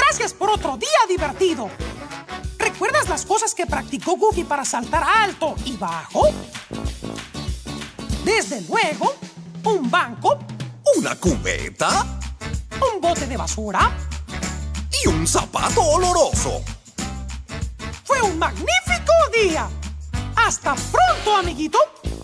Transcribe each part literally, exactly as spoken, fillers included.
Gracias por otro día divertido. ¿Recuerdas las cosas que practicó Goofy para saltar alto y bajo? Desde luego, un banco, una cubeta, un bote de basura y un zapato oloroso. Fue un magnífico día. Hasta pronto, amiguito.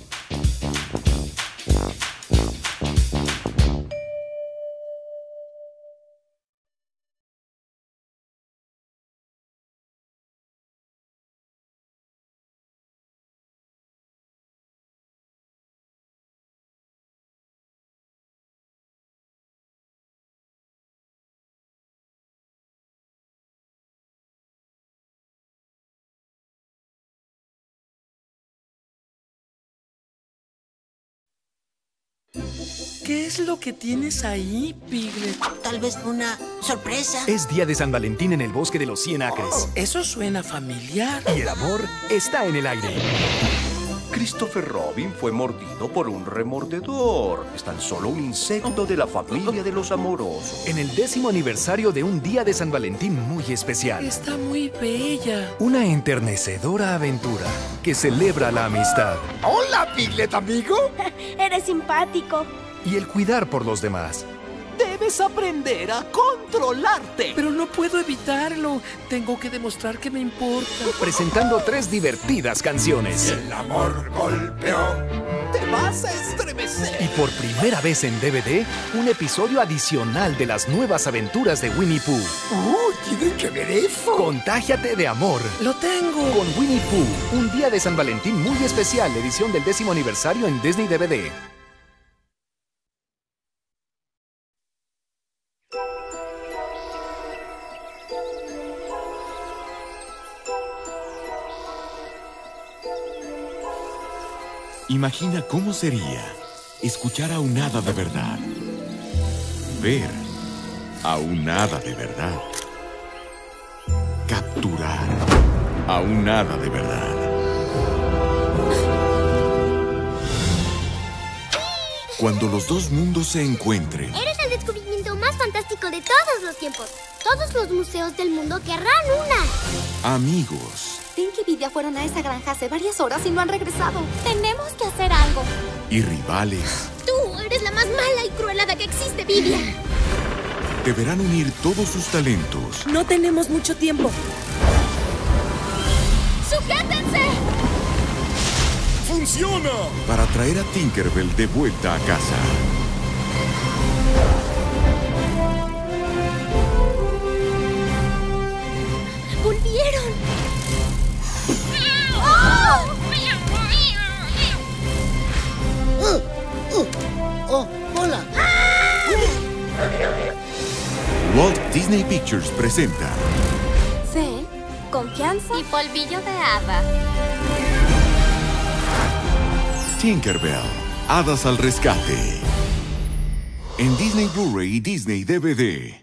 ¿Qué es lo que tienes ahí, Piglet? Tal vez una sorpresa. Es día de San Valentín en el bosque de los cien acres. Eso suena familiar. Y el amor está en el aire. Christopher Robin fue mordido por un remordedor. Es tan solo un insecto de la familia de los amorosos. En el décimo aniversario de un día de San Valentín muy especial. Está muy bella. Una enternecedora aventura que celebra la amistad. Hola, Piglet, amigo. Eres simpático. Y el cuidar por los demás. Debes aprender a controlarte. Pero no puedo evitarlo. Tengo que demostrar que me importa. Presentando tres divertidas canciones. El amor golpeó. Te vas a estremecer. Y por primera vez en D V D, un episodio adicional de las nuevas aventuras de Winnie Pooh. ¡Uh! Tienen que ver eso. Contágiate de amor. Lo tengo. Con Winnie Pooh, un día de San Valentín muy especial, edición del décimo aniversario en Disney D V D. Imagina cómo sería escuchar a un hada de verdad, ver a un hada de verdad, capturar a un hada de verdad. Cuando los dos mundos se encuentren. Eres el descubrimiento más fantástico de todos los tiempos. Todos los museos del mundo querrán una. Amigos. Tinky y Vidia fueron a esa granja hace varias horas y no han regresado. Tenemos que hacer algo. Y rivales. Tú eres la más mala y cruel hada que existe, Vidia. Deberán unir todos sus talentos. No tenemos mucho tiempo. ¡Sujétense! ¡Funciona! Para traer a Tinkerbell de vuelta a casa. ¡Volvieron! ¡Oh! ¡Oh! ¡Oh! ¡Hola! Walt Disney Pictures presenta Fe, confianza y polvillo de hada. Tinkerbell, Hadas al Rescate. En Disney Blu-ray y Disney D V D.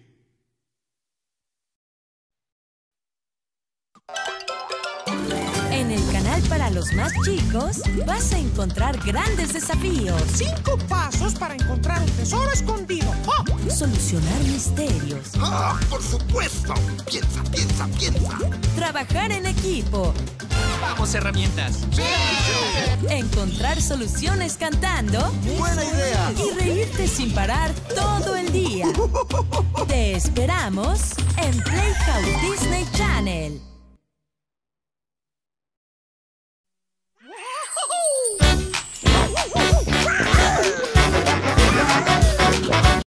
En el canal para los más chicos vas a encontrar grandes desafíos. Cinco pasos para encontrar un tesoro escondido. ¡Oh! Solucionar misterios. ¡Ah, por supuesto! Piensa, piensa, piensa. Trabajar en equipo. ¡Vamos, herramientas! ¡Sí! Encontrar soluciones cantando. ¡Buena idea! Y reírte sin parar todo el día. Te esperamos en Playhouse Disney